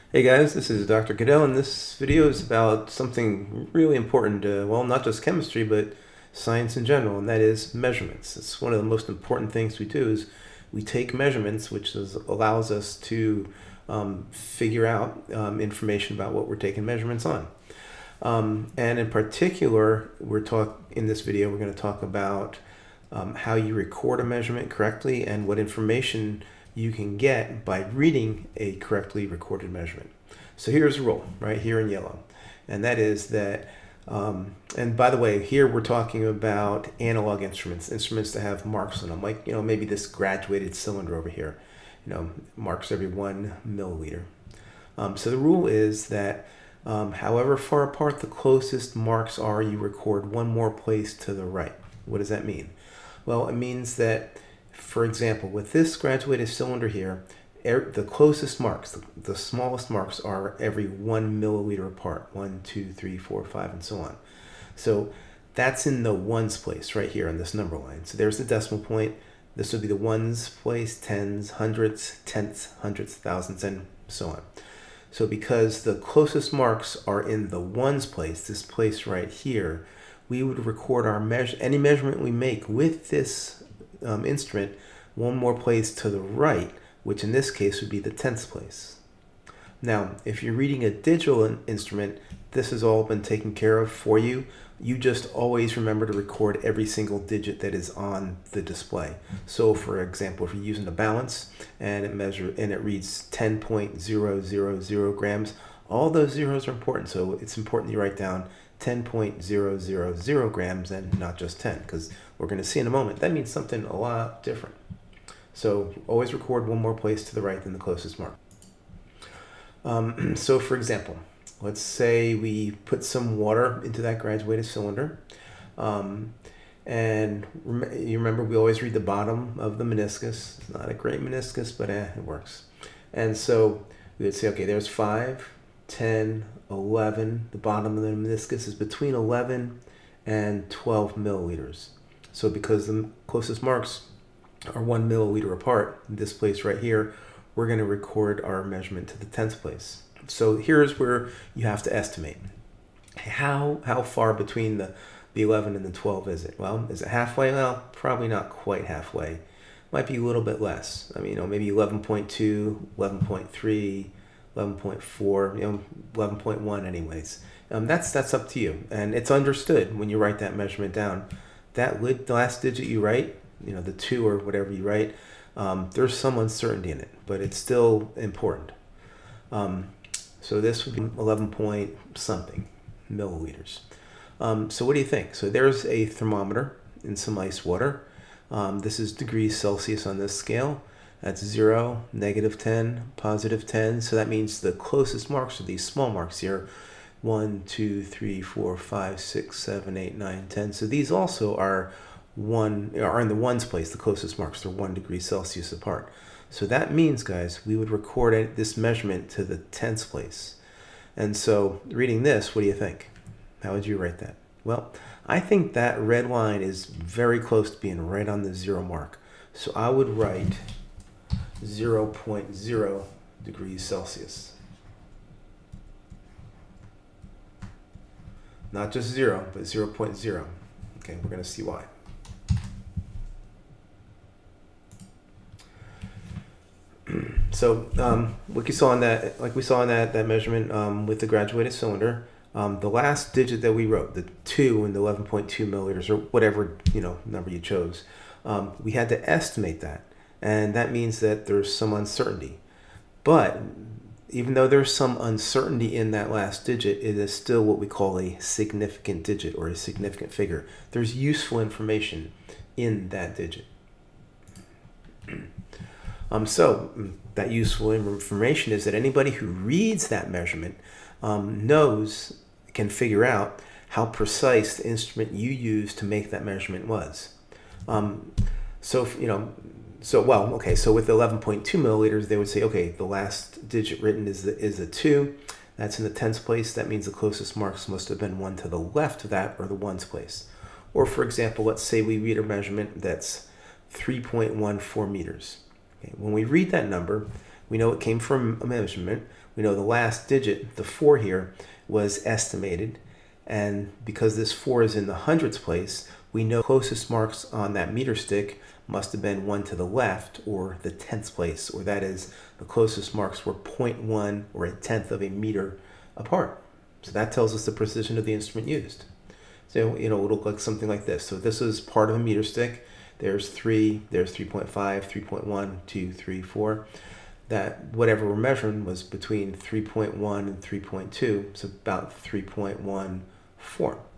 Hey guys, this is Dr. Goodell, and this video is about something really important, well, not just chemistry, but science in general, and that is measurements. It's one of the most important things we do is we take measurements, which allows us to figure out information about what we're taking measurements on. And in particular, in this video, we're going to talk about how you record a measurement correctly and what information you can get by reading a correctly recorded measurement. So here's the rule right here in yellow, and that is that, and by the way, here we're talking about analog instruments that have marks on them, like, maybe this graduated cylinder over here, marks every 1 milliliter. So the rule is that however far apart the closest marks are, you record one more place to the right. What does that mean? Well, it means that, for example, with this graduated cylinder here, the closest marks, the smallest marks, are every 1 milliliter apart. 1, 2, 3, 4, 5, and so on. So that's in the ones place right here on this number line. So there's the decimal point. This would be the ones place, tens, hundreds, tenths, hundredths, thousands, and so on. So because the closest marks are in the ones place, this place right here, we would record any measurement we make with this instrument one more place to the right, which in this case would be the tenths place. Now, if you're reading a digital instrument, this has all been taken care of for you. You just always remember to record every single digit that is on the display. So for example, if you're using a balance and it reads 10.000 grams, all those zeros are important. So it's important you write down 10.000 grams and not just 10, because we're going to see in a moment that means something a lot different. So always record one more place to the right than the closest mark. So for example, let's say we put some water into that graduated cylinder, and you remember we always read the bottom of the meniscus. It's not a great meniscus, but it works. And so we would say, okay, there's 5, 10, 11. The bottom of the meniscus is between 11 and 12 milliliters. So because the closest marks are 1 milliliter apart, this place right here, we're going to record our measurement to the tenths place. So here's where you have to estimate. How far between the 11 and the 12 is it? Well, is it halfway? Well, probably not quite halfway. Might be a little bit less. I mean, maybe 11.2, 11.3, 11.4, 11.1 anyways. That's up to you. And it's understood when you write that measurement down. The last digit you write, the 2 or whatever you write, there's some uncertainty in it, but it's still important. So this would be 11 point something milliliters. So what do you think? So there's a thermometer in some ice water. This is degrees Celsius on this scale. That's 0, -10, +10. So that means the closest marks are these small marks here. 1, 2, 3, 4, 5, 6, 7, 8, 9, 10. So these also are in the ones place, the closest marks. They're 1 degree Celsius apart. So that means, guys, we would record this measurement to the tenths place. And so reading this, what do you think? How would you write that? Well, I think that red line is very close to being right on the 0 mark. So I would write 0.0 degrees Celsius. Not just 0, but 0.0. Okay, we're going to see why. So, like we saw in that measurement with the graduated cylinder, the last digit that we wrote, the 2 in the 11.2 milliliters, or whatever number you chose, we had to estimate that, and that means that there's some uncertainty. But even though there's some uncertainty in that last digit, it is still what we call a significant digit or a significant figure. There's useful information in that digit. So that useful information is that anybody who reads that measurement can figure out how precise the instrument you used to make that measurement was. So with the 11.2 milliliters, they would say, okay, the last digit written is the 2. That's in the tenths place. That means the closest marks must have been one to the left of that, or the ones place. Or for example, let's say we read a measurement that's 3.14 meters. Okay, when we read that number, We know it came from a measurement. We know the last digit, the 4 here, was estimated. And because this 4 is in the hundredths place, we know closest marks on that meter stick must have been one to the left, or the tenths place, or that is, the closest marks were 0.1 or a tenth of a meter apart. So that tells us the precision of the instrument used. So, it will look like something like this. So this is part of a meter stick. There's 3, there's 3.5, 3.1, 2, 3, 4. That whatever we're measuring was between 3.1 and 3.2, so about 3.14.